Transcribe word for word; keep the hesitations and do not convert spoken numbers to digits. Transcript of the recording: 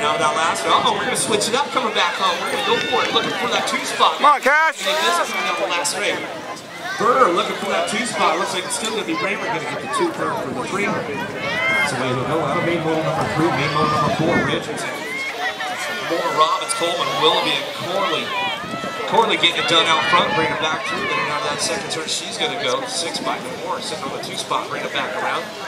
out of that last one. Uh oh, we're going to switch it up coming back home. We're going to go for it, looking for that two spot. Come on, Cash. This is coming down the last straight. Burr looking for that two spot. Looks like it's still going to be Bramer going to get the two for, for the three. That's the way to go. Out of main motor number three, main motor number four, Richardson. More Robbins, Coleman, Willoughby, and Corley. Corley getting it done out front, bring it back through. Then out of that second turn, she's going to go six by four, sitting on the two spot, bring it back around.